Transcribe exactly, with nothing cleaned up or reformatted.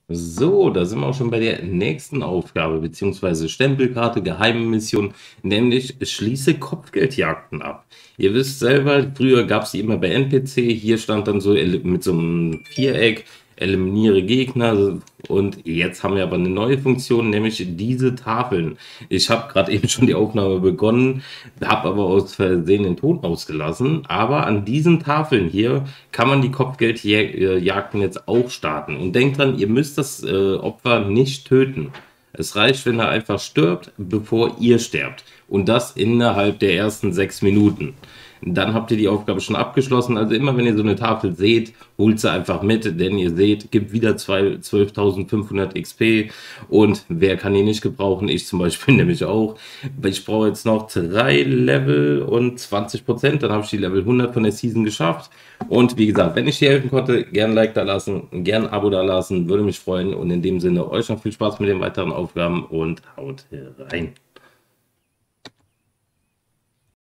So, da sind wir auch schon bei der nächsten Aufgabe, beziehungsweise Stempelkarte, geheime Mission, nämlich schließe Kopfgeldjagden ab. Ihr wisst selber, früher gab es die immer bei N P C, hier stand dann so ele- mit so einem Viereck, eliminiere Gegner, und jetzt haben wir aber eine neue Funktion, nämlich diese Tafeln. Ich habe gerade eben schon die Aufnahme begonnen, habe aber aus Versehen den Ton ausgelassen, aber an diesen Tafeln hier kann man die Kopfgeldjagden jetzt auch starten. Und denkt dran, ihr müsst das äh, Opfer nicht töten. Es reicht, wenn er einfach stirbt, bevor ihr sterbt. Und das innerhalb der ersten sechs Minuten. Dann habt ihr die Aufgabe schon abgeschlossen. Also immer, wenn ihr so eine Tafel seht, holt sie einfach mit, denn ihr seht, gibt wieder zwölftausendfünfhundert X P. Und wer kann die nicht gebrauchen? Ich zum Beispiel nämlich auch. Ich brauche jetzt noch drei Level und zwanzig Prozent. Dann habe ich die Level hundert von der Season geschafft. Und wie gesagt, wenn ich dir helfen konnte, gern ein Like da lassen, gern ein Abo da lassen, würde mich freuen. Und in dem Sinne, euch noch viel Spaß mit den weiteren Aufgaben und haut rein.